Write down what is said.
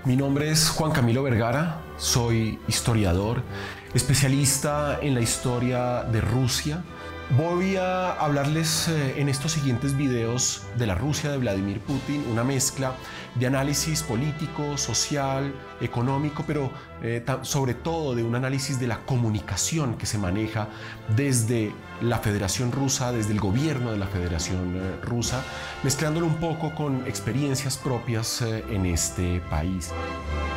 Mi nombre es Juan Camilo Vergara, soy historiador, especialista en la historia de Rusia. Voy a hablarles en estos siguientes videos de la Rusia de Vladimir Putin, una mezcla de análisis político, social, económico, pero sobre todo de un análisis de la comunicación que se maneja desde la Federación Rusa, desde el gobierno de la Federación Rusa, mezclándolo un poco con experiencias propias en este país.